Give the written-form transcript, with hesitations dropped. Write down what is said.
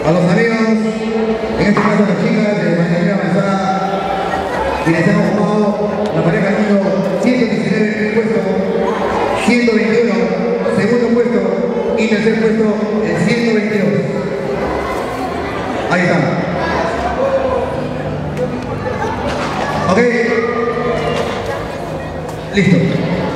A los amigos, en este caso las chicas de Mañana Avanzada, quienes han ocupado la pareja número 119 en el puesto, 121, segundo puesto y tercer puesto, el 122. Ahí está. Ok. Listo.